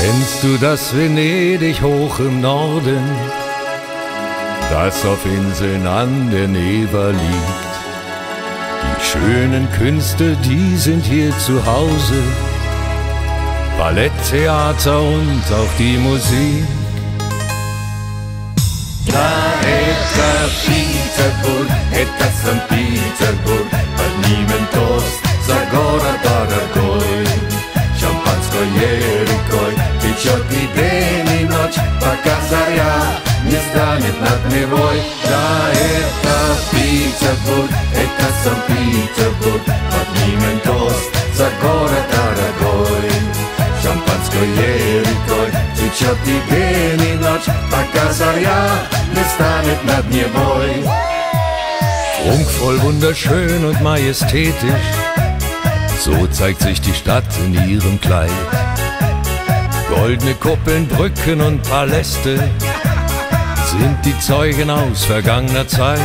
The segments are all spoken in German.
Kennst du das Venedig hoch im Norden, das auf Inseln an der Newa liegt? Die schönen Künste, die sind hier zu Hause, Ballett, Theater und auch die Musik. Da это Петербург, это Санкт-Петербург, поднимем тост за город дорогой. Шампанское рекой течет и день, и ночь, пока заря не станет над Невой. Да это Петербург, это Санкт-Петербург, поднимем тост за город дорогой. Шампанское рекой течет и день, и ночь, пока заря не станет над Невой. Prunkvoll, wunderschön und majestätisch, so zeigt sich die Stadt in ihrem Kleid. Goldene Kuppeln, Brücken und Paläste sind die Zeugen aus vergangener Zeit.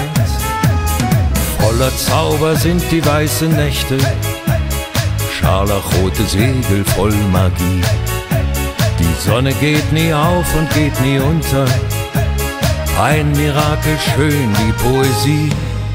Voller Zauber sind die weißen Nächte, scharlachrote Segel voll Magie. Die Sonne geht nie auf und geht nie unter, ein Mirakel schön wie Poesie.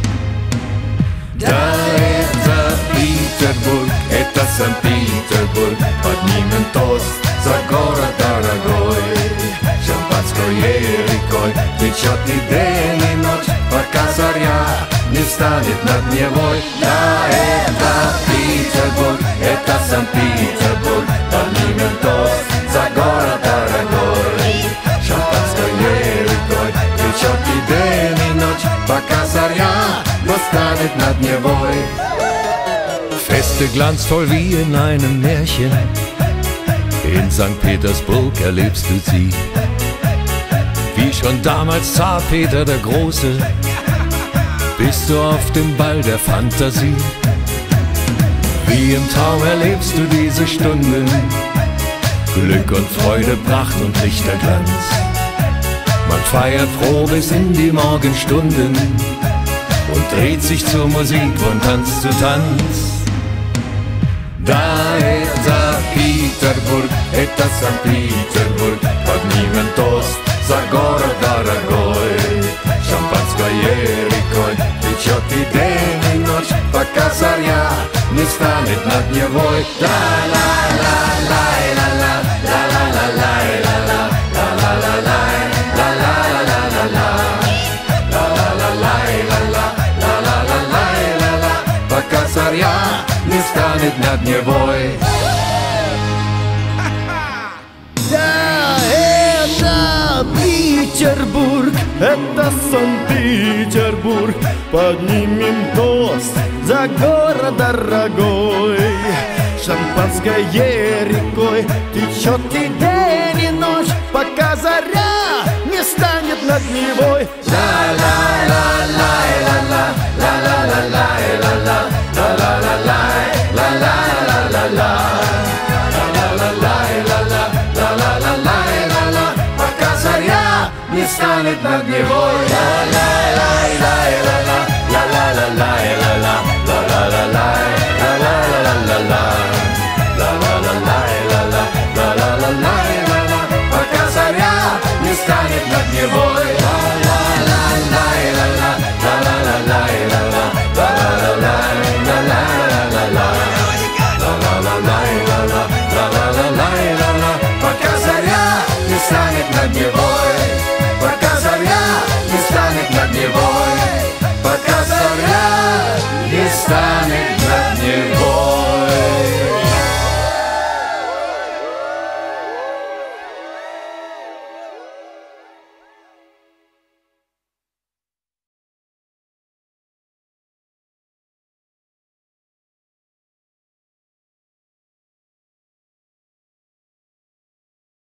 Да это Петербург, это Санкт-Петербург, поднимем тост за город дорогой. Шампанское рекой течет и день, и ночь, пока заря не станет над Невой. Да это Петербург, это Санкт-Петербург, поднимем тост за город дорогой. Шампанское рекой течет и день, и ночь, пока заря не станет над Невой. Feste glanzvoll wie in einem Märchen, in St. Petersburg erlebst du sie. Wie schon damals Zar Peter der Große, bist du auf dem Ball der Fantasie. Wie im Traum erlebst du diese Stunden, Glück und Freude, Pracht und Lichterglanz. Man feiert froh bis in die Morgenstunden und dreht sich zur Musik von Tanz zu Tanz. Да это Петербург, это Санкт-Петербург, поднимем тост за город дорогой. Шампанское рекой течет и день, и ночь, пока заря не станет над Невой. Пока заря не станет над Невой. Да, это Петербург, это Санкт-Петербург, поднимем тост за город дорогой. Шампанское рекой течет и день, и ночь, пока заря не станет над Невой. Пока заря не станет над Невой.